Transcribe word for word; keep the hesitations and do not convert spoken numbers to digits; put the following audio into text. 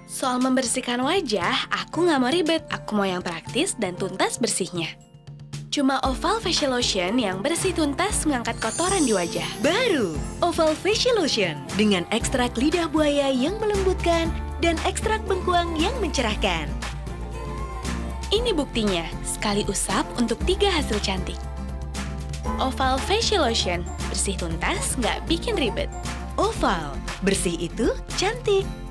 Soal membersihkan wajah, aku nggak mau ribet. Aku mau yang praktis dan tuntas bersihnya. Cuma Oval Facial Lotion yang bersih tuntas mengangkat kotoran di wajah. Baru, Oval Facial Lotion dengan ekstrak lidah buaya yang melembutkan dan ekstrak bengkuang yang mencerahkan. Ini buktinya, sekali usap untuk tiga hasil cantik. Oval Facial Lotion, bersih tuntas, nggak bikin ribet. Oval, bersih itu cantik.